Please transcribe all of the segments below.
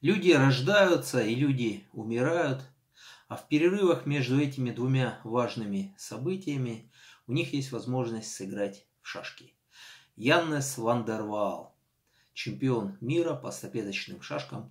Люди рождаются и люди умирают, а в перерывах между этими двумя важными событиями у них есть возможность сыграть в шашки. Яннес ван дер Ваал, чемпион мира по стопеточным шашкам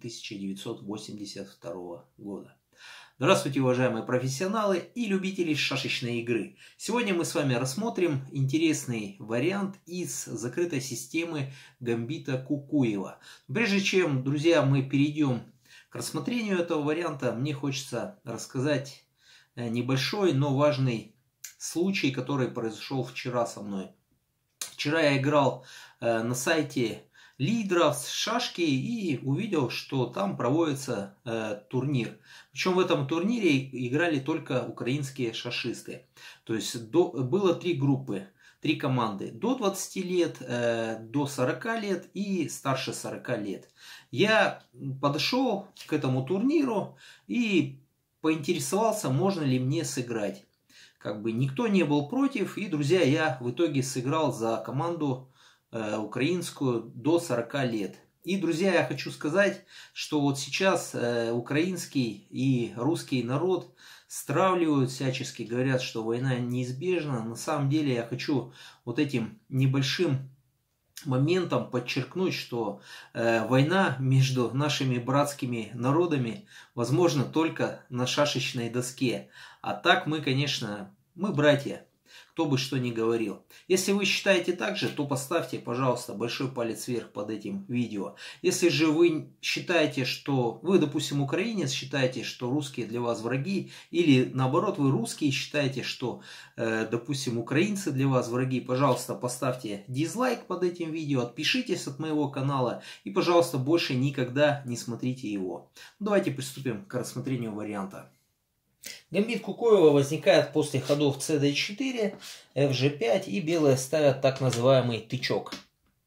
1982 года. Здравствуйте, уважаемые профессионалы и любители шашечной игры. Сегодня мы с вами рассмотрим интересный вариант из закрытой системы Гамбита Кукуева. Прежде чем, друзья, мы перейдем к рассмотрению этого варианта, мне хочется рассказать небольшой, но важный случай, который произошел вчера со мной. Вчера я играл на сайте лидеров с шашки и увидел, что там проводится турнир. Причем в этом турнире играли только украинские шашисты. То есть было три группы, три команды. До 20 лет, до 40 лет и старше 40 лет. Я подошел к этому турниру и поинтересовался, можно ли мне сыграть. Никто не был против. И, друзья, я в итоге сыграл за команду украинскую до 40 лет. И, друзья, я хочу сказать, что вот сейчас украинский и русский народ стравливают всячески, говорят, что война неизбежна. На самом деле я хочу вот этим небольшим моментом подчеркнуть, что война между нашими братскими народами возможна только на шашечной доске. А так мы, конечно, мы братья. Кто бы что ни говорил. Если вы считаете так же, то поставьте, пожалуйста, большой палец вверх под этим видео. Если же вы считаете, что вы, допустим, украинец, считаете, что русские для вас враги, или наоборот, вы русские считаете, что, допустим, украинцы для вас враги, пожалуйста, поставьте дизлайк под этим видео, отпишитесь от моего канала и, пожалуйста, больше никогда не смотрите его. Давайте приступим к рассмотрению варианта. Гамбит Кукуева возникает после ходов cd4, fg5 и белые ставят так называемый тычок.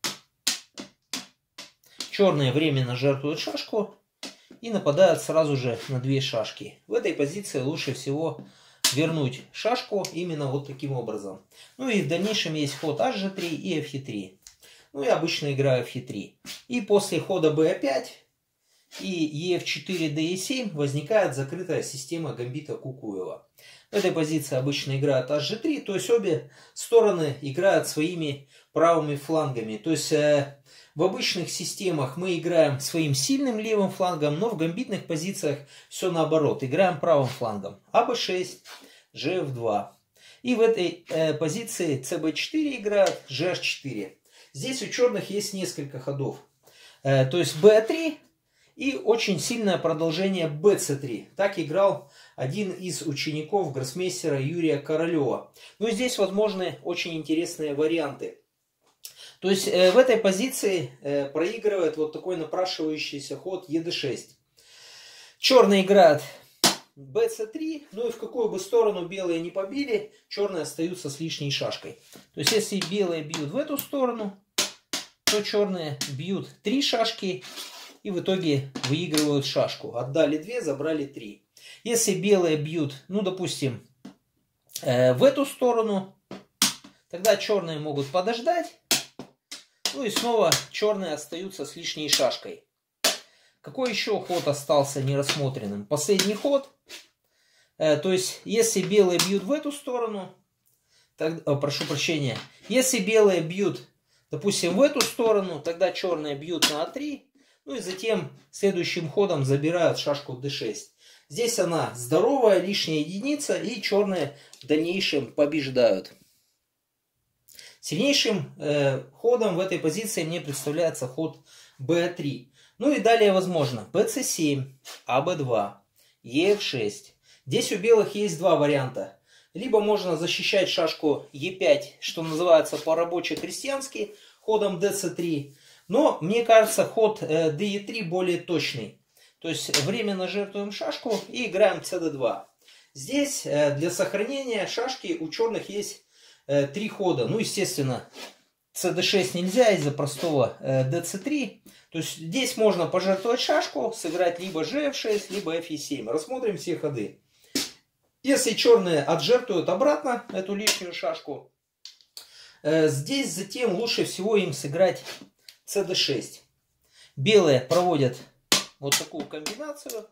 Черные временно жертвуют шашку и нападают сразу же на две шашки. В этой позиции лучше всего вернуть шашку именно вот таким образом. Ну и в дальнейшем есть ход hg3 и fe3. Ну я обычно играю fe3. И после хода b5 и ef4, de7 возникает закрытая система Гамбита Кукуева. В этой позиции обычно играют hg3, то есть обе стороны играют своими правыми флангами. То есть в обычных системах мы играем своим сильным левым флангом, но в гамбитных позициях все наоборот. Играем правым флангом. АБ6, gf2. И в этой позиции cb4 играют gh4. Здесь у черных есть несколько ходов. То есть b3. И очень сильное продолжение bc3. Так играл один из учеников гроссмейстера Юрия Королева. Ну и здесь возможны очень интересные варианты. То есть в этой позиции проигрывает вот такой напрашивающийся ход ед6. Черные играют bc3. Ну и в какую бы сторону белые не побили, черные остаются с лишней шашкой. То есть если белые бьют в эту сторону, то черные бьют 3 шашки. И в итоге выигрывают шашку. Отдали 2, забрали 3. Если белые бьют, ну допустим, в эту сторону, тогда черные могут подождать. Ну и снова черные остаются с лишней шашкой. Какой еще ход остался нерассмотренным? Последний ход. То есть, если белые бьют в эту сторону, прошу прощения, если белые бьют, допустим, в эту сторону, тогда черные бьют на А3. Ну и затем следующим ходом забирают шашку d6. Здесь она здоровая, лишняя единица, и черные в дальнейшем побеждают. Сильнейшим ходом в этой позиции мне представляется ход b3. Ну и далее возможно bc7, ab2, ef6. Здесь у белых есть два варианта. Либо можно защищать шашку e5, что называется по-рабоче-крестьянски, ходом dc3. Но, мне кажется, ход de3 более точный. То есть, временно жертвуем шашку и играем cd2. Здесь для сохранения шашки у черных есть 3 хода. Ну, естественно, cd6 нельзя из-за простого dc3. То есть, здесь можно пожертвовать шашку, сыграть либо gf6, либо fe7. Рассмотрим все ходы. Если черные отжертвуют обратно эту лишнюю шашку, здесь затем лучше всего им сыграть cd6. Белые проводят вот такую комбинацию.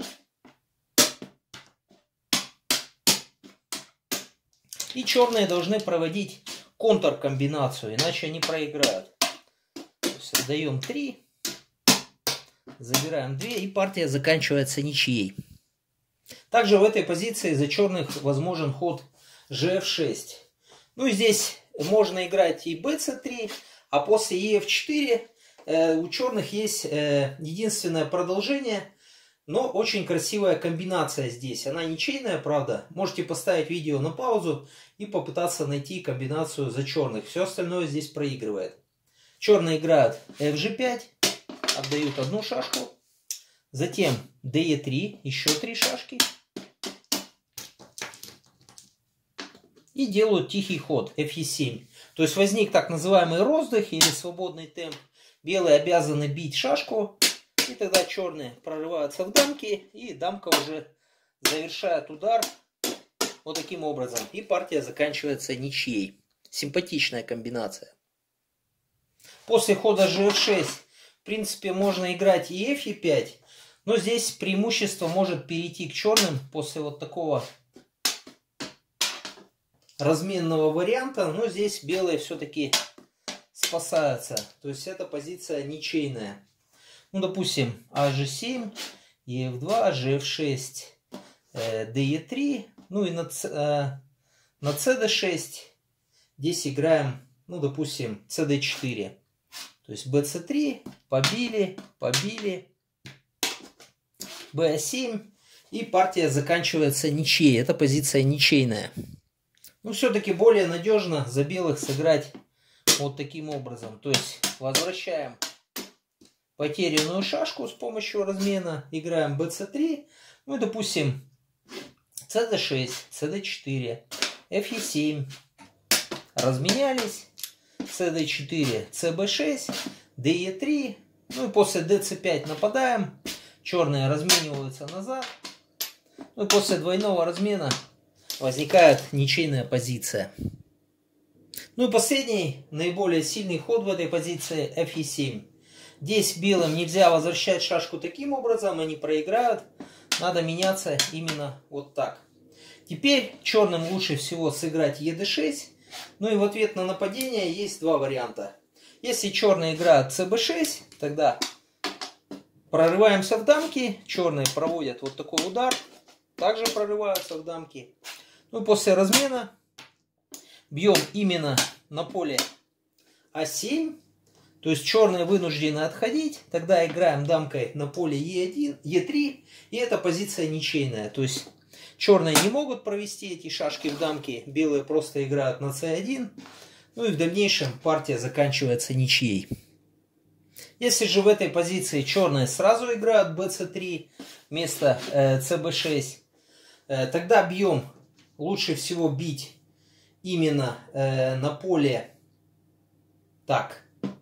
И черные должны проводить контркомбинацию, иначе они проиграют. То есть отдаем 3, забираем 2, и партия заканчивается ничьей. Также в этой позиции за черных возможен ход gf6. Ну и здесь можно играть и bc3, а после ef4 у черных есть единственное продолжение, но очень красивая комбинация здесь. Она ничейная, правда. Можете поставить видео на паузу и попытаться найти комбинацию за черных. Все остальное здесь проигрывает. Черные играют fg5, отдают одну шашку. Затем de3, еще 3 шашки. И делают тихий ход fe7. То есть возник так называемый роздых или свободный темп. Белые обязаны бить шашку. И тогда черные прорываются в дамки. И дамка уже завершает удар вот таким образом. И партия заканчивается ничьей. Симпатичная комбинация. После хода gf6 в принципе можно играть и fe5. Но здесь преимущество может перейти к черным после вот такого разменного варианта. Но здесь белые все-таки спасаются. То есть эта позиция ничейная. Ну, допустим, hg7, ef2, gf6, de3. Ну и на cd6 здесь играем, ну, допустим, cd4. То есть bc3, побили, ba7. И партия заканчивается ничьей. Эта позиция ничейная. Ну, все-таки более надежно за белых сыграть вот таким образом. То есть возвращаем потерянную шашку с помощью размена. Играем bc3. Ну и, допустим, cd6, cd4, fe7. Разменялись. cd4, cb6, de3. Ну и после dc5 нападаем. Черные размениваются назад. Ну и после двойного размена возникает ничейная позиция. Ну и последний, наиболее сильный ход в этой позиции fe7. Здесь белым нельзя возвращать шашку таким образом, они проиграют. Надо меняться именно вот так. Теперь черным лучше всего сыграть ed6. Ну и в ответ на нападение есть два варианта. Если черные играют cb6, тогда прорываемся в дамки. Черные проводят вот такой удар. Также прорываются в дамки. Ну и после размена бьем именно на поле а7. То есть черные вынуждены отходить. Тогда играем дамкой на поле e1, e3. И эта позиция ничейная. То есть черные не могут провести эти шашки в дамки. Белые просто играют на c1. Ну и в дальнейшем партия заканчивается ничьей. Если же в этой позиции черные сразу играют bc3 вместо cb6, тогда бьем, лучше всего бить именно на поле так,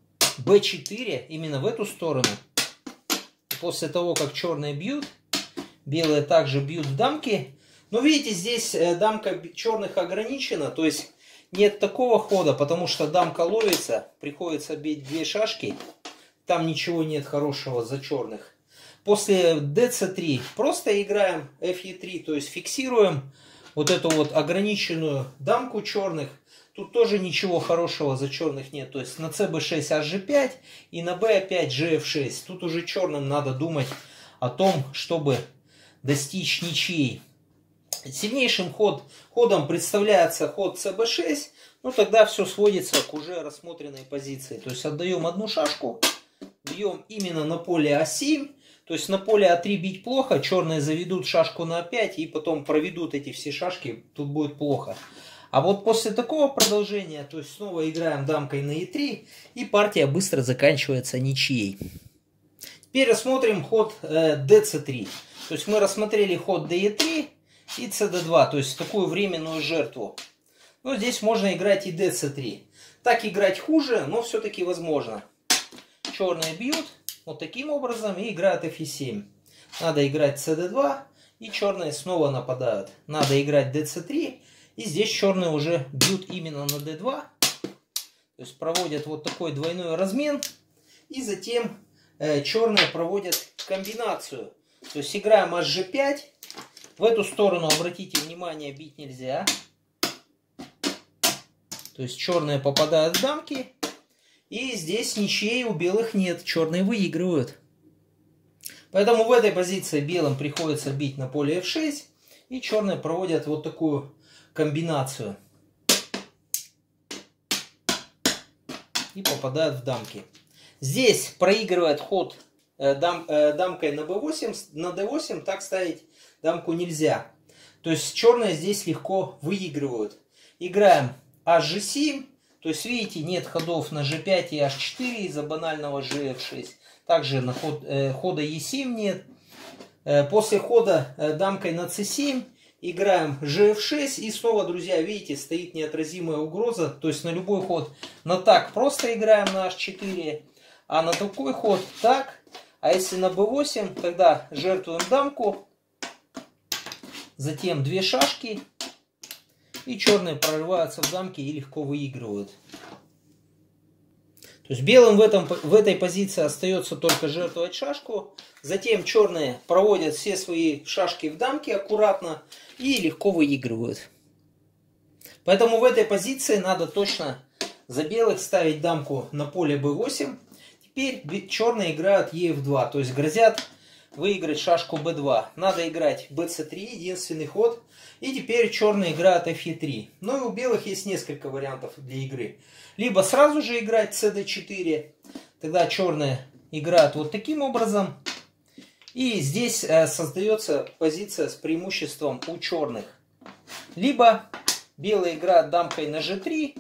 b4, именно в эту сторону. После того, как черные бьют, белые также бьют в дамки. Но видите, здесь дамка черных ограничена, то есть нет такого хода, потому что дамка ловится, приходится бить две шашки. Там ничего нет хорошего за черных. После dc3 просто играем fe3, то есть фиксируем вот эту вот ограниченную дамку черных. Тут тоже ничего хорошего за черных нет. То есть на cb6 hg5 и на b опять gf6. Тут уже черным надо думать о том, чтобы достичь ничьей. Сильнейшим ходом представляется ход cb6. Ну тогда все сводится к уже рассмотренной позиции. То есть отдаем одну шашку. Бьем именно на поле а7. То есть на поле а3 бить плохо. Черные заведут шашку на а5 и потом проведут эти все шашки. Тут будет плохо. А вот после такого продолжения, то есть снова играем дамкой на e3. И партия быстро заканчивается ничьей. Теперь рассмотрим ход dc3. То есть мы рассмотрели ход de3 и cd2. То есть такую временную жертву. Но здесь можно играть и dc3. Так играть хуже, но все-таки возможно. Черные бьют вот таким образом и играют fe7. Надо играть cd2 и черные снова нападают. Надо играть dc3 и здесь черные уже бьют именно на d2. То есть проводят вот такой двойной размен. И затем черные проводят комбинацию. То есть играем HG5. В эту сторону, обратите внимание, бить нельзя. То есть черные попадают в дамки. И здесь ничьей у белых нет. Черные выигрывают. Поэтому в этой позиции белым приходится бить на поле F6. И черные проводят вот такую комбинацию. И попадают в дамки. Здесь проигрывает ход дамкой на b8. На d8 так ставить дамку нельзя. То есть черные здесь легко выигрывают. Играем hg7. То есть видите, нет ходов на g5 и h4 из-за банального gf6. Также на хода e7 нет. После хода дамкой на c7 играем gf6. И снова, друзья, видите, стоит неотразимая угроза. То есть на любой ход на так просто играем на h4. А на такой ход так. А если на b8, тогда жертвуем дамку. Затем две шашки. И черные прорываются в дамки и легко выигрывают. То есть белым в этой позиции остается только жертвовать шашку. Затем черные проводят все свои шашки в дамки аккуратно и легко выигрывают. Поэтому в этой позиции надо точно за белых ставить дамку на поле b8. Теперь черные играют ef2, то есть грозят выиграть шашку b2. Надо играть bc3, единственный ход. И теперь черные играют fe3. Ну и у белых есть несколько вариантов для игры. Либо сразу же играть cd4. Тогда черные играют вот таким образом. И здесь создается позиция с преимуществом у черных. Либо белые играют дамкой на g3.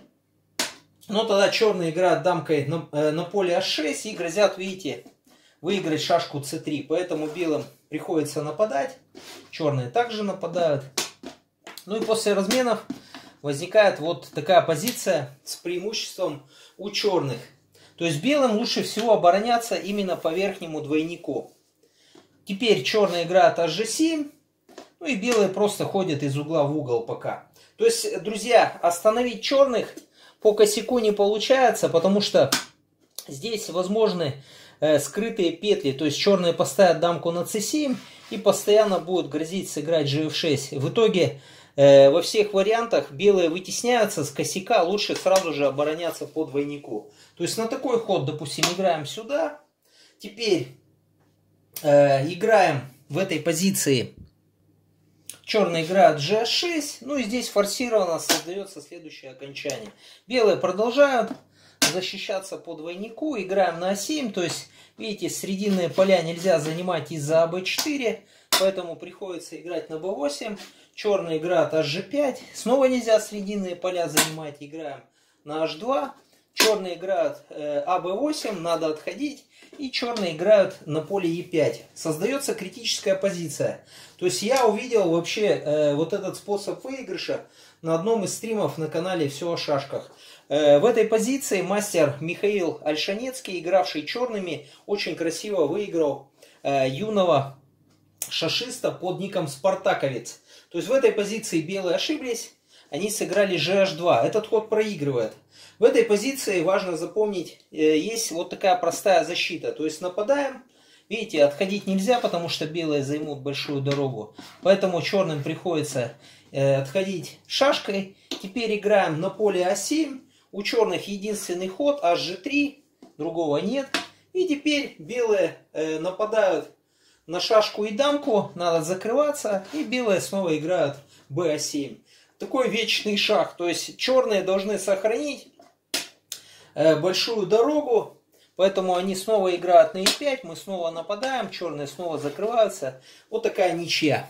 Но тогда черные играют дамкой на поле h6 и грозят, видите, выиграть шашку c3. Поэтому белым приходится нападать. Черные также нападают. Ну и после разменов возникает вот такая позиция с преимуществом у черных. То есть белым лучше всего обороняться именно по верхнему двойнику. Теперь черные играют hg7. Ну и белые просто ходят из угла в угол пока. То есть, друзья, остановить черных по косяку не получается, потому что здесь возможны скрытые петли. То есть черные поставят дамку на c7 и постоянно будут грозить сыграть gf6. В итоге во всех вариантах белые вытесняются с косяка, лучше сразу же обороняться по двойнику. То есть на такой ход, допустим, играем сюда. Теперь играем в этой позиции. Черные играют g6. Ну и здесь форсированно создается следующее окончание. Белые продолжают защищаться по двойнику. Играем на a7. То есть, видите, срединные поля нельзя занимать из-за b4. Поэтому приходится играть на b8. Черные играют hg5. Снова нельзя срединные поля занимать. Играем на h2. Черные играют ab8. Надо отходить. И черные играют на поле e5. Создается критическая позиция. То есть я увидел вообще вот этот способ выигрыша на одном из стримов на канале «Все о шашках». В этой позиции мастер Михаил Ольшанецкий, игравший черными, очень красиво выиграл юного шашиста под ником Спартаковец. То есть в этой позиции белые ошиблись, они сыграли gh2. Этот ход проигрывает. В этой позиции важно запомнить, есть вот такая простая защита. То есть нападаем, видите, отходить нельзя, потому что белые займут большую дорогу. Поэтому черным приходится отходить шашкой. Теперь играем на поле а7. У черных единственный ход hg3, другого нет. И теперь белые нападают на шашку и дамку, надо закрываться. И белые снова играют ba7. Такой вечный шах. То есть черные должны сохранить большую дорогу. Поэтому они снова играют на e5. Мы снова нападаем. Черные снова закрываются. Вот такая ничья.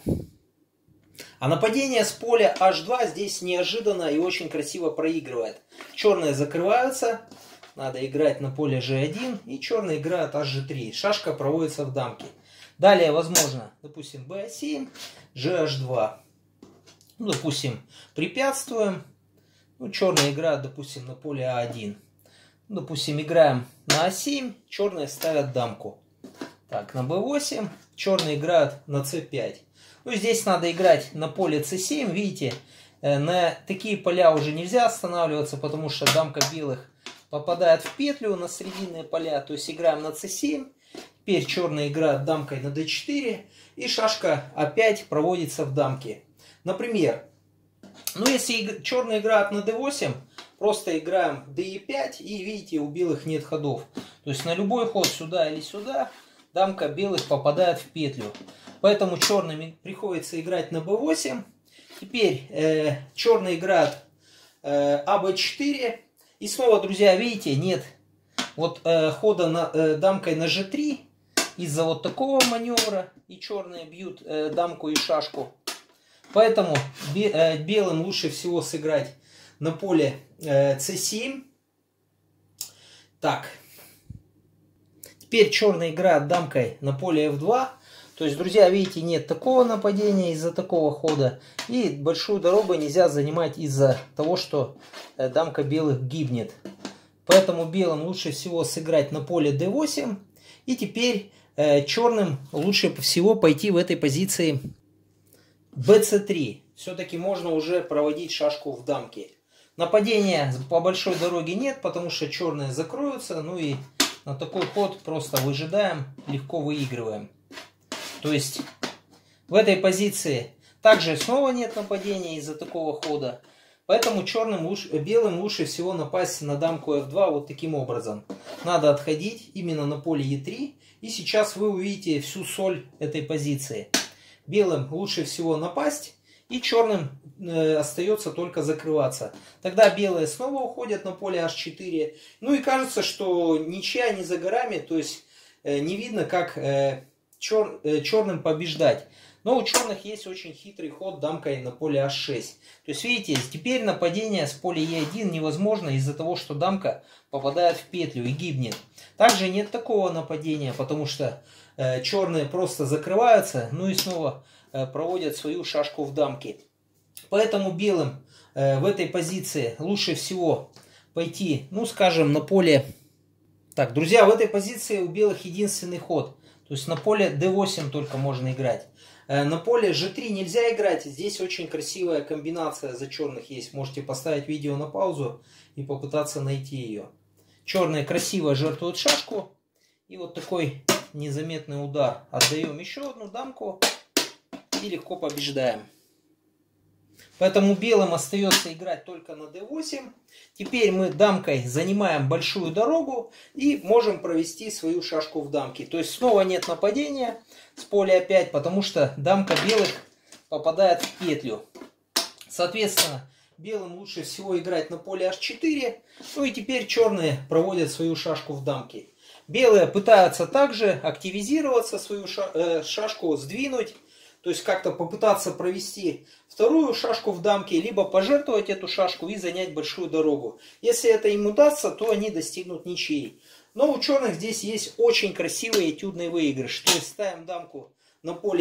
А нападение с поля h2 здесь неожиданно и очень красиво проигрывает. Черные закрываются. Надо играть на поле g1. И черные играют hg3. Шашка проводится в дамки. Далее возможно, допустим, ba7, gh2. Ну, допустим, препятствуем. Ну, черные играют, допустим, на поле а1. Ну, допустим, играем на а7. Черные ставят дамку. Так, на b8. Черные играют на c5. Ну, здесь надо играть на поле c7. Видите, на такие поля уже нельзя останавливаться, потому что дамка белых попадает в петлю на срединные поля. То есть играем на c7. Теперь черная играет дамкой на d4. И шашка опять проводится в дамке. Например, ну если черные играют на d8, просто играем de5. И видите, у белых нет ходов. То есть на любой ход сюда или сюда дамка белых попадает в петлю. Поэтому черным приходится играть на b8. Теперь черный играет АБ4. И снова, друзья, видите, нет вот хода дамкой на g3. Из-за вот такого маневра. И черные бьют дамку и шашку. Поэтому белым лучше всего сыграть на поле c7. Так. Теперь черный играет дамкой на поле f2. То есть, друзья, видите, нет такого нападения из-за такого хода. И большую дорогу нельзя занимать из-за того, что дамка белых гибнет. Поэтому белым лучше всего сыграть на поле d8. И теперь черным лучше всего пойти в этой позиции bc3. Все-таки можно уже проводить шашку в дамке. Нападения по большой дороге нет, потому что черные закроются. Ну и на такой ход просто выжидаем, легко выигрываем. То есть в этой позиции также снова нет нападения из-за такого хода. Поэтому белым лучше всего напасть на дамку f2 вот таким образом. Надо отходить именно на поле e3. И сейчас вы увидите всю соль этой позиции. Белым лучше всего напасть. И черным остается только закрываться. Тогда белые снова уходят на поле h4. Ну и кажется, что ничья не за горами. То есть не видно, как черным побеждать. Но у черных есть очень хитрый ход дамкой на поле h6. То есть видите, теперь нападение с поля e1 невозможно из-за того, что дамка попадает в петлю и гибнет. Также нет такого нападения, потому что черные просто закрываются. Ну и снова проводят свою шашку в дамке. Поэтому белым в этой позиции лучше всего пойти, ну скажем, на поле... Так, друзья, в этой позиции у белых единственный ход. То есть на поле d8 только можно играть. На поле g3 нельзя играть. Здесь очень красивая комбинация за черных есть. Можете поставить видео на паузу и попытаться найти ее. Черные красиво жертвуют шашку. И вот такой незаметный удар. Отдаем еще одну дамку. И легко побеждаем. Поэтому белым остается играть только на d8. Теперь мы дамкой занимаем большую дорогу и можем провести свою шашку в дамке. То есть снова нет нападения с поля опять, потому что дамка белых попадает в петлю. Соответственно, белым лучше всего играть на поле h4. Ну и теперь черные проводят свою шашку в дамке. Белые пытаются также активизироваться, свою шашку сдвинуть. То есть как-то попытаться провести вторую шашку в дамке, либо пожертвовать эту шашку и занять большую дорогу. Если это им удастся, то они достигнут ничьей. Но у черных здесь есть очень красивый этюдный выигрыш. То есть ставим дамку на поле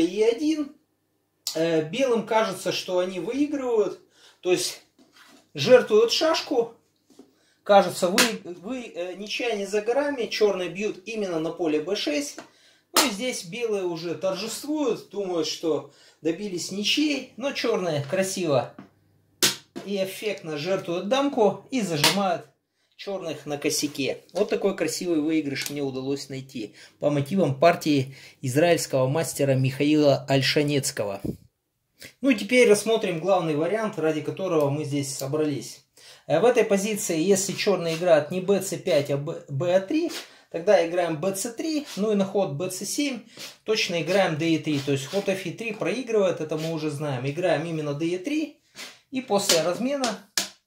e1. Белым кажется, что они выигрывают. То есть жертвуют шашку. Кажется, ничья не за горами. Черные бьют именно на поле b6. Ну и здесь белые уже торжествуют, думают, что добились ничьей, но черные красиво и эффектно жертвуют дамку и зажимают черных на косяке. Вот такой красивый выигрыш мне удалось найти по мотивам партии израильского мастера Михаила Ольшанецкого. Ну и теперь рассмотрим главный вариант, ради которого мы здесь собрались. В этой позиции, если черные играют не bc5, а ba3, тогда играем bc3, ну и на ход bc7 точно играем de3. То есть ход fe3 проигрывает, это мы уже знаем. Играем именно de3. И после размена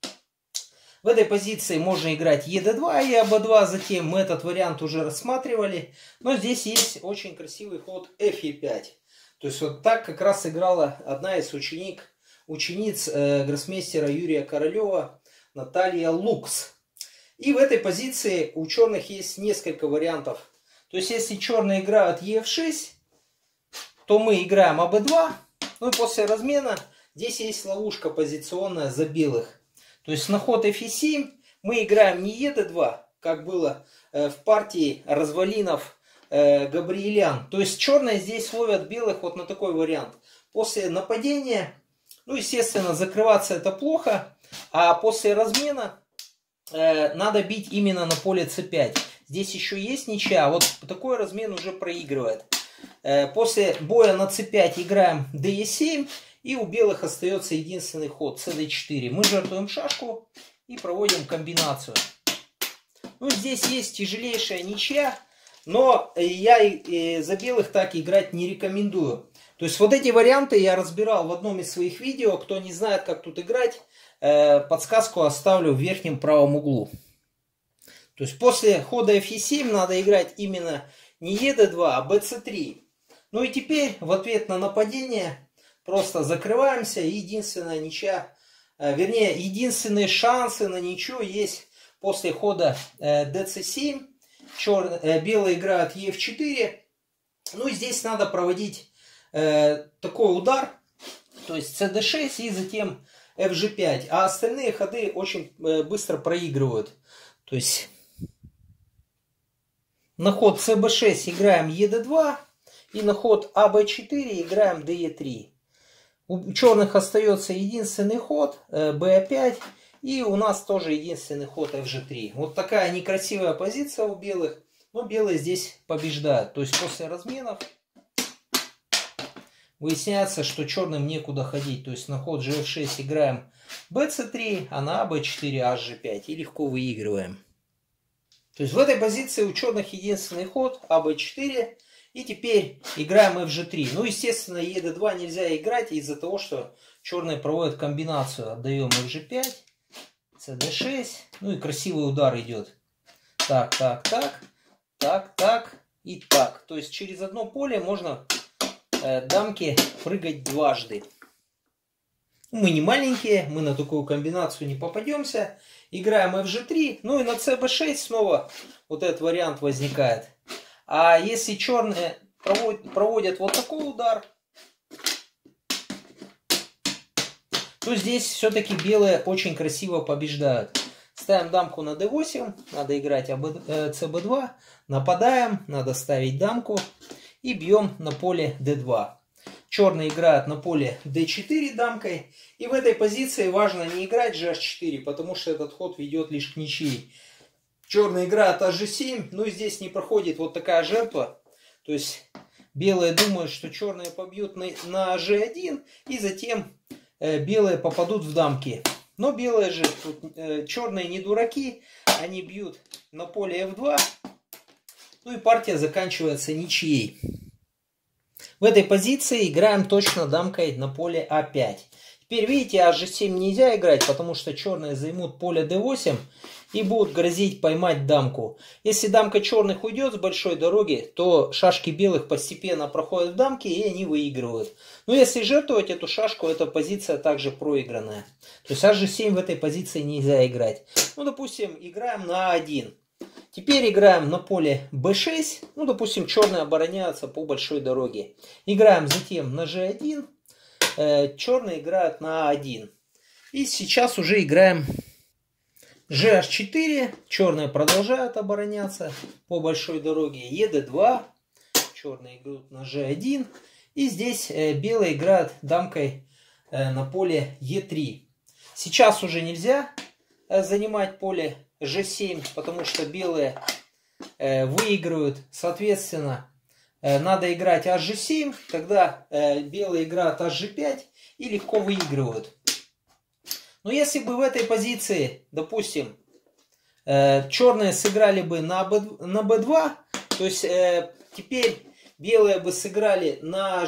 в этой позиции можно играть ед2 и аб2. Затем мы этот вариант уже рассматривали. Но здесь есть очень красивый ход fe5. То есть вот так как раз играла одна из учениц гроссмейстера Юрия Королева, Наталья Лукс. И в этой позиции у черных есть несколько вариантов. То есть, если черные играют ef6, то мы играем аб2. Ну и после размена здесь есть ловушка позиционная за белых. То есть, на ход fe7 мы играем не ед2, как было в партии Развалинов Габриэлян. То есть, черные здесь ловят белых вот на такой вариант. После нападения, ну, естественно, закрываться это плохо. А после размена надо бить именно на поле c5. Здесь еще есть ничья, вот такой размен уже проигрывает. После боя на c5 играем de7, и у белых остается единственный ход cd4. Мы жертвуем шашку и проводим комбинацию. Ну, здесь есть тяжелейшая ничья, но я за белых так играть не рекомендую. То есть вот эти варианты я разбирал в одном из своих видео. Кто не знает, как тут играть, подсказку оставлю в верхнем правом углу. То есть после хода fe7 надо играть именно не ед2, а bc3. Ну и теперь в ответ на нападение просто закрываемся. И единственная ничья, вернее, единственные шансы на ничью есть после хода dc7. Белые играют ef4. Ну и здесь надо проводить такой удар, то есть cd6 и затем fg5. А остальные ходы очень быстро проигрывают. То есть на ход cb6 играем ед2. И на ход аб4 играем de3. У черных остается единственный ход b5. И у нас тоже единственный ход fg3. Вот такая некрасивая позиция у белых. Но белые здесь побеждают. То есть после разменов выясняется, что черным некуда ходить. То есть на ход gf6 играем bc3, а на ab4 hg5. И легко выигрываем. То есть в этой позиции у черных единственный ход ab4. И теперь играем fg3. Ну, естественно, ед2 нельзя играть из-за того, что черные проводят комбинацию. Отдаем fg5, cd6. Ну и красивый удар идет. Так, так, так, так, так и так. То есть через одно поле можно дамки прыгать дважды. Мы не маленькие, мы на такую комбинацию не попадемся. Играем fg3. Ну и на cb6 снова вот этот вариант возникает. А если черные проводят вот такой удар, то здесь все-таки белые очень красиво побеждают. Ставим дамку на d8, надо играть cb2, нападаем, надо ставить дамку и бьем на поле d2. Черные играют на поле d4 дамкой, и в этой позиции важно не играть gh4, потому что этот ход ведет лишь к ничьей. Черные играют hg7, но здесь не проходит вот такая жертва. То есть белые думают, что черные побьют на g1, и затем белые попадут в дамки. Но белые же, черные не дураки, они бьют на поле f2, ну и партия заканчивается ничьей. В этой позиции играем точно дамкой на поле a5. Теперь видите, hg7 нельзя играть, потому что черные займут поле d8 и будут грозить поймать дамку. Если дамка черных уйдет с большой дороги, то шашки белых постепенно проходят в дамки и они выигрывают. Но если жертвовать эту шашку, эта позиция также проигранная. То есть hg7 в этой позиции нельзя играть. Ну, допустим, играем на a1. Теперь играем на поле b6. Ну, допустим, черные обороняются по большой дороге. Играем затем на g1. Черные играют на a1. И сейчас уже играем gh4. Черные продолжают обороняться по большой дороге. ед2. Черные играют на g1. И здесь белые играют дамкой на поле e3. Сейчас уже нельзя занимать поле g7, потому что белые выигрывают. Соответственно, надо играть hg7, тогда белые играют hg5 и легко выигрывают. Но если бы в этой позиции, допустим, черные сыграли бы на b2, то есть теперь белые бы сыграли на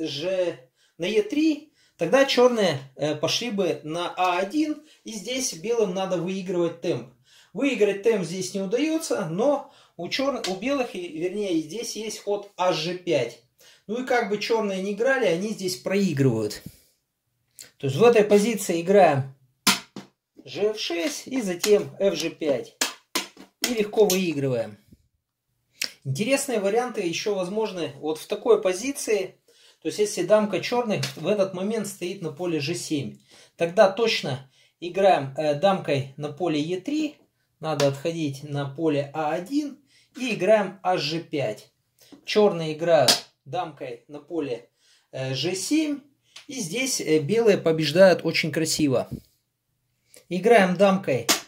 e3, тогда черные пошли бы на a1, и здесь белым надо выигрывать темп. Выиграть темп здесь не удается, но у белых, вернее, здесь есть ход hg5. Ну и как бы черные не играли, они здесь проигрывают. То есть в этой позиции играем gf6 и затем fg5. И легко выигрываем. Интересные варианты еще возможны вот в такой позиции. То есть если дамка черных в этот момент стоит на поле g7, тогда точно играем дамкой на поле e3. Надо отходить на поле a1 и играем hg5. Черные играют дамкой на поле g7. И здесь белые побеждают очень красиво. Играем дамкой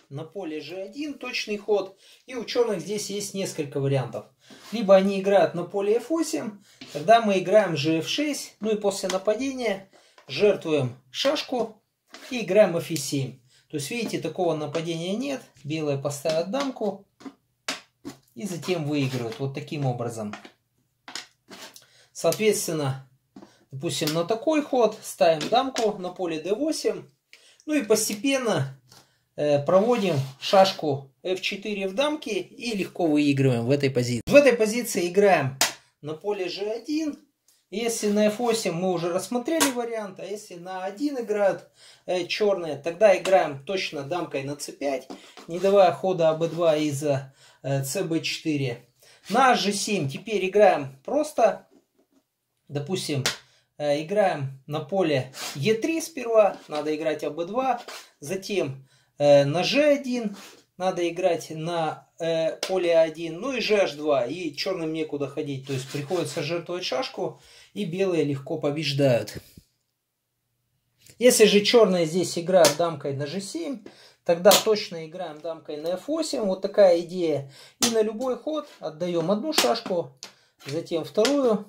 на поле G1 точный ход. И у черных здесь есть несколько вариантов. Либо они играют на поле F8, тогда мы играем GF6. Ну и после нападения жертвуем шашку и играем F7. То есть, видите, такого нападения нет. Белые поставят дамку и затем выигрывают. Вот таким образом. Соответственно, допустим, на такой ход ставим дамку на поле D8. Ну и постепенно проводим шашку F4 в дамке и легко выигрываем в этой позиции. В этой позиции играем на поле G1. Если на F8 мы уже рассмотрели вариант, а если на A1 играют черные, тогда играем точно дамкой на C5, не давая хода AB2 из-за CB4. На G7 теперь играем просто, допустим, играем на поле E3 сперва, надо играть AB2, затем на G1 надо играть на поле A1, ну и GH2, и черным некуда ходить, то есть приходится жертвовать шашку, и белые легко побеждают. Если же черные здесь играют дамкой на G7, тогда точно играем дамкой на F8, вот такая идея, и на любой ход отдаем одну шашку, затем вторую,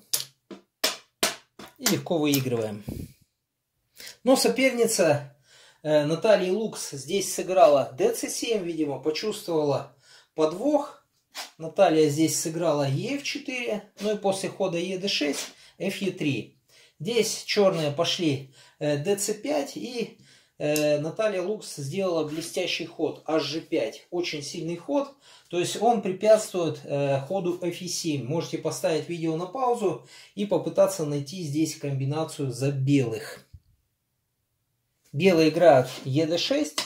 и легко выигрываем. Но соперница Наталья Лукс здесь сыграла dc7, видимо, почувствовала подвох. Наталья здесь сыграла EF4, ну и после хода ED6 FE3. Здесь черные пошли dc5, и Наталья Лукс сделала блестящий ход HG5. Очень сильный ход, то есть он препятствует ходу FE7. Можете поставить видео на паузу и попытаться найти здесь комбинацию за белых. Белые играют ED6,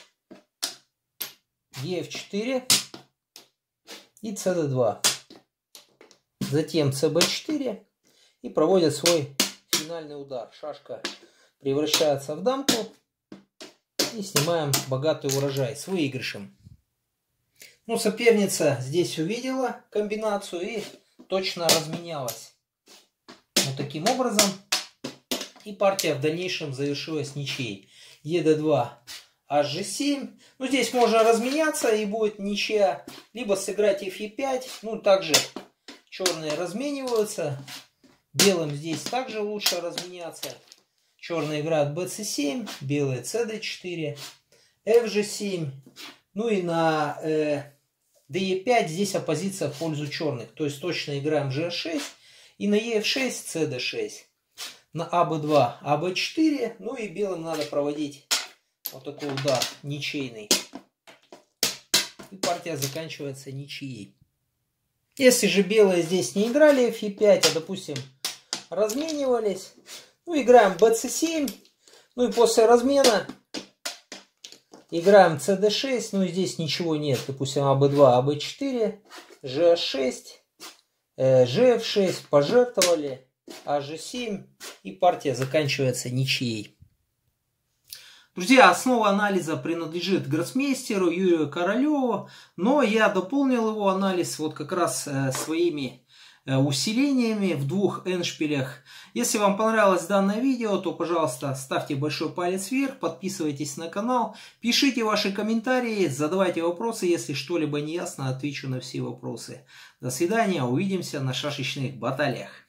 EF4 и CD2. Затем CB4 и проводят свой финальный удар. Шашка превращается в дамку и снимаем богатый урожай с выигрышем. Ну, соперница здесь увидела комбинацию и точно разменялась. Вот таким образом. И партия в дальнейшем завершилась ничьей. ED2, HG7. Ну, здесь можно разменяться и будет ничья. Либо сыграть FE5. Ну, также черные размениваются. Белым здесь также лучше разменяться. Черные играют BC7, белые CD4, FG7. Ну и на DE5 здесь оппозиция в пользу черных. То есть точно играем GH6. И на EF6 CD6. На AB2, AB4. Ну и белым надо проводить вот такой удар ничейный. И партия заканчивается ничьей. Если же белые здесь не играли FE5, а допустим разменивались, ну играем BC7. Ну и после размена играем CD6. Ну и здесь ничего нет. Допустим AB2, AB4, GH6, GF6 пожертвовали. HG7 и партия заканчивается ничьей. Друзья, основа анализа принадлежит гроссмейстеру Юрию Королеву, но я дополнил его анализ вот как раз своими усилениями в двух эндшпилях. Если вам понравилось данное видео, то, пожалуйста, ставьте большой палец вверх, подписывайтесь на канал, пишите ваши комментарии, задавайте вопросы, если что-либо не ясно, отвечу на все вопросы. До свидания, увидимся на шашечных баталиях.